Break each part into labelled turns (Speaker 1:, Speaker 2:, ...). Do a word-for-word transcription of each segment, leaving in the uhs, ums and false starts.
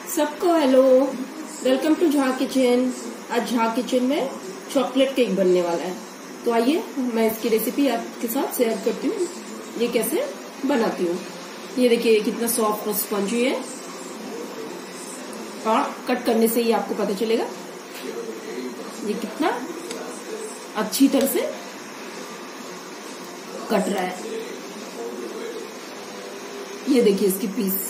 Speaker 1: सबको hello, welcome to Jha kitchen. आज Jha kitchen में चॉकलेट केक बनने वाला है, तो आइए मैं इसकी रेसिपी आपके साथ शेयर करती हूँ, ये कैसे बनाती हूँ। ये देखिए कितना सॉफ्ट और स्पंजी है, और कट करने से ही आपको पता चलेगा ये कितना अच्छी तरह से कट रहा है। ये देखिए इसकी पीस,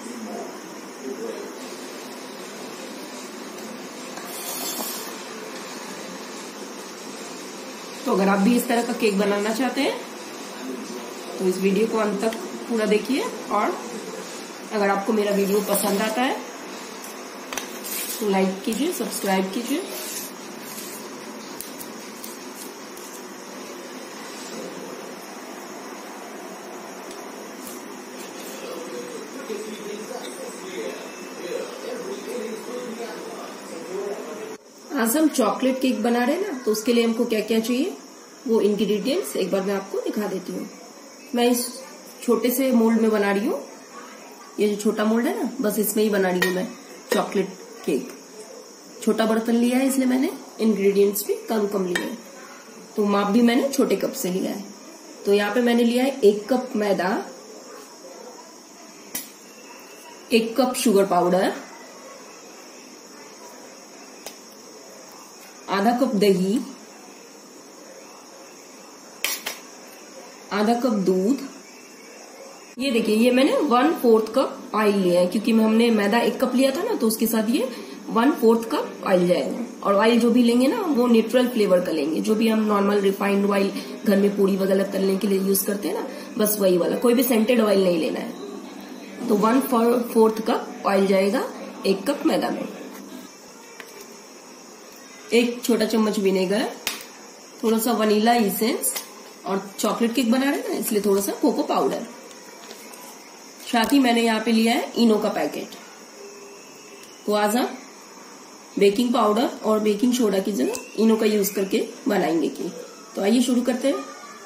Speaker 1: तो अगर आप भी इस तरह का केक बनाना चाहते हैं तो इस वीडियो को अंत तक पूरा देखिए, और अगर आपको मेरा वीडियो पसंद आता है तो लाइक कीजिए, सब्सक्राइब कीजिए। आज हम चॉकलेट केक बना रहे हैं ना, तो उसके लिए हमको क्या क्या चाहिए वो इंग्रेडिएंट्स एक बार मैं आपको दिखा देती हूँ। मैं इस छोटे से मोल्ड में बना रही हूँ, ये जो छोटा मोल्ड है ना, बस इसमें ही बना रही हूँ मैं चॉकलेट केक। छोटा बर्तन लिया है इसलिए मैंने इंग्रेडिएंट्स भी कम कम लिए हैं, तो माप भी मैंने छोटे कप से लिया है। तो यहाँ पे मैंने लिया है एक कप मैदा, एक कप शुगर पाउडर, आधा कप दही, आधा कप दूध। ये देखिए ये मैंने वन फोर्थ कप ऑयल लिया है, क्योंकि हमने मैदा एक कप लिया था ना, तो उसके साथ ये वन फोर्थ कप ऑयल जाएगा। और ऑयल जो भी लेंगे ना वो नेचुरल फ्लेवर का लेंगे, जो भी हम नॉर्मल रिफाइंड ऑयल घर में पूरी वगैरह तलने के लिए यूज करते हैं ना, बस वही वाला, कोई भी सेंटेड ऑयल नहीं लेना है। तो वन फोर्थ कप ऑयल जाएगा एक कप मैदा में, एक छोटा चम्मच विनेगर, थोड़ा सा वनीला इसेंस, और चॉकलेट केक बना रहे हैं ना इसलिए थोड़ा सा कोको पाउडर। साथ ही मैंने यहाँ पे लिया है इनो का पैकेट। तो आज हम बेकिंग पाउडर और बेकिंग सोडा की जगह इनो का यूज करके बनाएंगे केक। तो आइए शुरू करते हैं।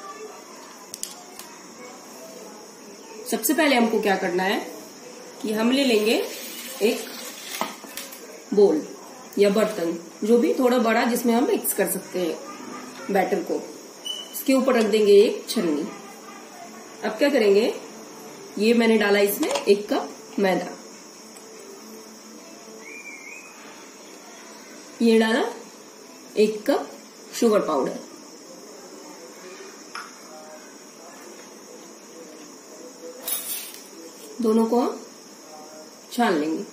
Speaker 1: सबसे पहले हमको क्या करना है कि हम ले लेंगे एक बोल या बर्तन, जो भी थोड़ा बड़ा, जिसमें हम मिक्स कर सकते हैं बैटर को। इसके ऊपर रख देंगे एक छन्नी। अब क्या करेंगे, ये मैंने डाला इसमें एक कप मैदा, ये डाला एक कप शुगर पाउडर, दोनों को हम छान लेंगे।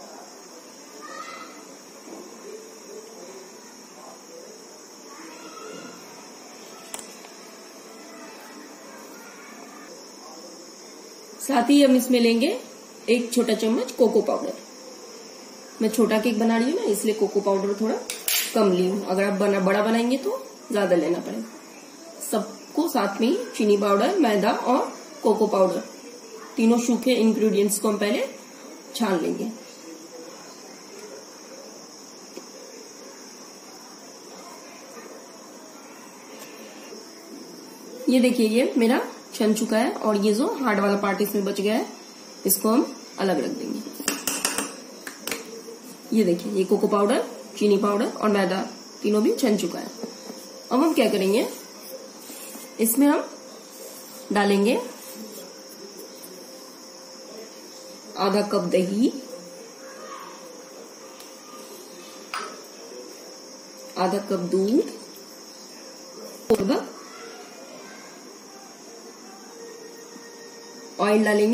Speaker 1: साथ ही हम इसमें लेंगे एक छोटा चम्मच कोको पाउडर। मैं छोटा केक बना रही हूँ ना, इसलिए कोको पाउडर थोड़ा कम ली हूँ। अगर आप बना बड़ा बनाएंगे तो ज्यादा लेना पड़ेगा। सबको साथ में ही चीनी पाउडर, मैदा और कोको पाउडर, तीनों सूखे इंग्रेडिएंट्स को हम पहले छान लेंगे। ये देखिए ये मेरा छन चुका है, और ये जो हार्ड वाला पार्ट इसमें बच गया है, इसको हम अलग रख देंगे। ये देखिए ये कोको पाउडर, चीनी पाउडर और मैदा तीनों भी छन चुका है। अब हम क्या करेंगे, इसमें हम डालेंगे आधा कप दही, आधा कप दूध, ऑयल डालेंगे,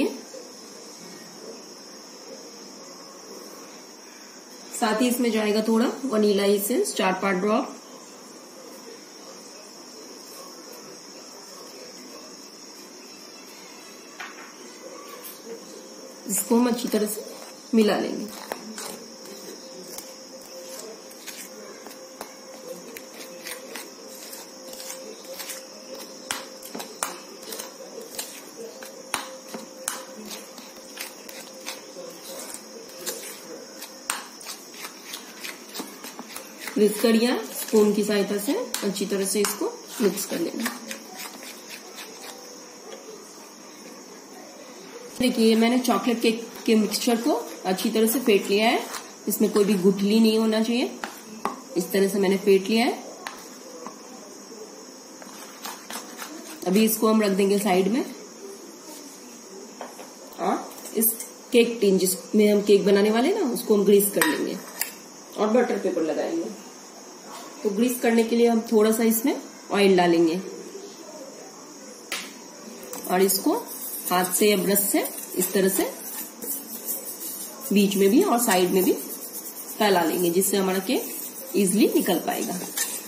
Speaker 1: साथ ही इसमें जाएगा थोड़ा वनीला एसेंस, चार पांच ड्रॉप, इसको हम अच्छी तरह से मिला लेंगे। मिक्स करिए, स्पून की सहायता से अच्छी तरह से इसको मिक्स कर लेना। देखिए मैंने चॉकलेट केक के मिक्सचर को अच्छी तरह से फेंट लिया है, इसमें कोई भी गुठली नहीं होना चाहिए। इस तरह से मैंने फेंट लिया है। अभी इसको हम रख देंगे साइड में और इस केक टिन जिसमें हम केक बनाने वाले ना उसको हम ग्रीस कर लेंगे और बटर पेपर लगाएंगे। तो ग्रीस करने के लिए हम थोड़ा सा इसमें ऑयल डालेंगे और इसको हाथ से या ब्रश से इस तरह से बीच में भी और साइड में भी फैला लेंगे, जिससे हमारा केक इजीली निकल पाएगा।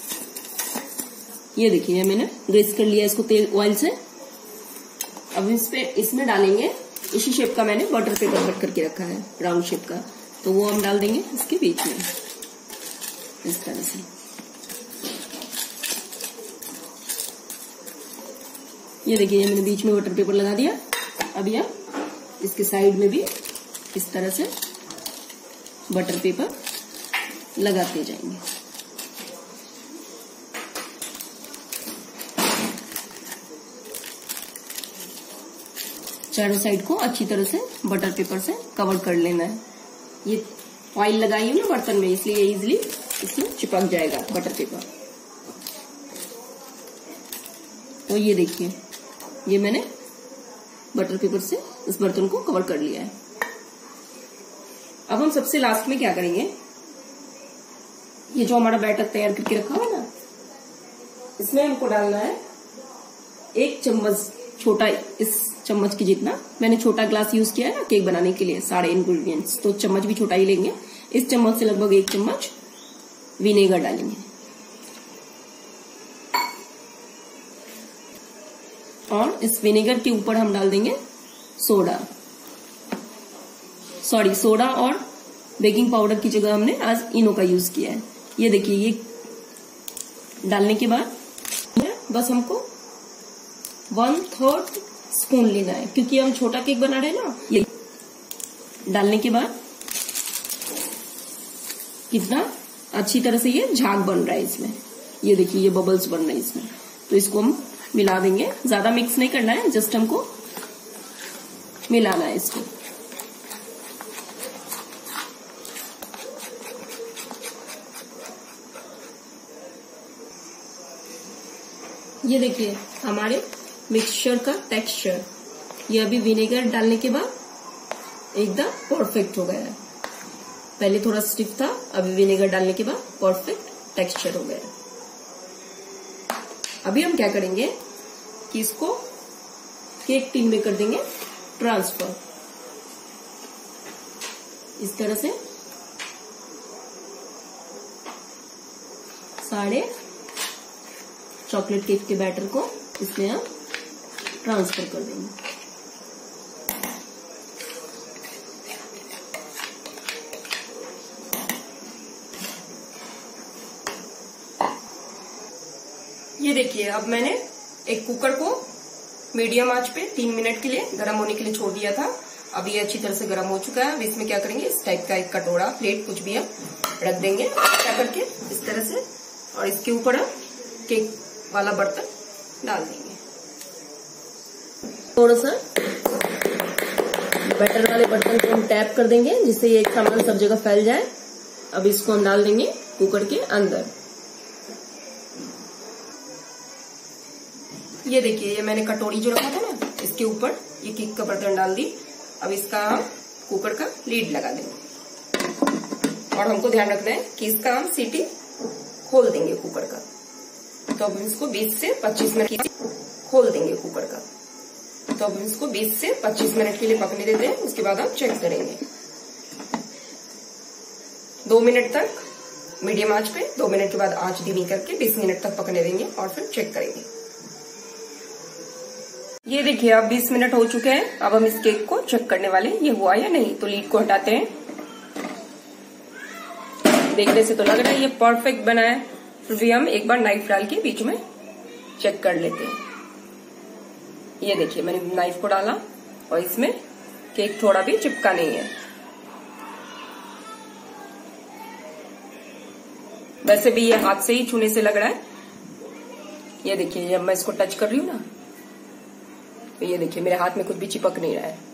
Speaker 1: ये देखिए मैंने ग्रीस कर लिया इसको तेल ऑयल से। अब इस पे इसमें डालेंगे, इसी शेप का मैंने बटर पेपर कट करके रखा है राउंड शेप का, तो वो हम डाल देंगे इसके बीच में इस तरह से। ये देखिए मैंने बीच में बटर पेपर लगा दिया। अब यह इसके साइड में भी इस तरह से बटर पेपर लगाते जाएंगे। चारों साइड को अच्छी तरह से बटर पेपर से कवर कर लेना है। ये ऑयल लगाई हूँ ना बर्तन में, इसलिए इजीली इसमें चिपक जाएगा बटर पेपर। तो ये देखिए ये मैंने बटर पेपर से इस बर्तन को कवर कर लिया है। अब हम सबसे लास्ट में क्या करेंगे, ये जो हमारा बैटर तैयार करके रखा हुआ है ना, इसमें हमको डालना है एक चम्मच, छोटा इस चम्मच की जितना मैंने छोटा ग्लास यूज किया है ना केक बनाने के लिए सारे इंग्रेडिएंट्स, तो चम्मच भी छोटा ही लेंगे। इस चम्मच से लगभग एक चम्मच विनेगर डालेंगे और इस विनेगर के ऊपर हम डाल देंगे सोडा, सॉरी सोडा और बेकिंग पाउडर की जगह हमने आज इनो का यूज किया है। ये देखिए ये डालने के बाद बस हमको वन थर्ड स्पून लेना है, क्योंकि हम छोटा केक बना रहे हैं ना। ये डालने के बाद कितना अच्छी तरह से ये झाग बन रहा है इसमें, ये देखिए ये बबल्स बन रहे हैं इसमें। तो इसको हम मिला देंगे, ज्यादा मिक्स नहीं करना है, जस्ट हमको मिलाना है इसको। ये देखिए हमारे मिक्सचर का टेक्सचर, ये अभी विनेगर डालने के बाद एकदम परफेक्ट हो गया है। पहले थोड़ा स्टिफ था, अभी विनेगर डालने के बाद परफेक्ट टेक्सचर हो गया। अभी हम क्या करेंगे कि इसको केक टिन में कर देंगे ट्रांसफर। इस तरह से सारे चॉकलेट केक के बैटर को इसमें हम ट्रांसफर कर देंगे। ये देखिए अब मैंने एक कुकर को मीडियम आंच पे तीन मिनट के लिए गर्म होने के लिए छोड़ दिया था। अब ये अच्छी तरह से गर्म हो चुका है। अब इसमें क्या करेंगे, इस टाइप का एक कटोरा प्लेट कुछ भी हम रख देंगे क्या करके इस तरह से, और इसके ऊपर हम केक वाला बर्तन डाल देंगे। थोड़ा सा बैटर वाले बर्तन को हम टैप कर देंगे जिससे ये एक सामान सब जगह फैल जाए। अब इसको हम डाल देंगे कुकर के अंदर। ये देखिए ये मैंने कटोरी जो रखा था ना, इसके ऊपर ये केक का बर्तन डाल दी। अब इसका हम कुकर का लीड लगा देंगे और हमको ध्यान रखना है कि इसका हम सीटी खोल देंगे कुकर का। तो अब इसको बीस से पच्चीस मिनट खोल देंगे कुकर का। तो अब इसको बीस से पच्चीस मिनट के लिए पकने देते हैं। उसके बाद हम चेक करेंगे। दो मिनट तक मीडियम आंच पे, दो मिनट के बाद आंच धीमी करके बीस मिनट तक पकने देंगे और फिर चेक करेंगे। ये देखिए अब बीस मिनट हो चुके हैं। अब हम इस केक को चेक करने वाले ये हुआ या नहीं। तो लीड को हटाते हैं। देखने से तो लग रहा है ये परफेक्ट बना है, फिर भी हम एक बार नाइफ डाल के बीच में चेक कर लेते हैं। ये देखिए मैंने नाइफ को डाला और इसमें केक थोड़ा भी चिपका नहीं है। वैसे भी ये हाथ से ही छूने से लग रहा है। ये देखिए जब मैं इसको टच कर रही हूँ ना, तो ये देखिए मेरे हाथ में कुछ भी चिपक नहीं रहा है।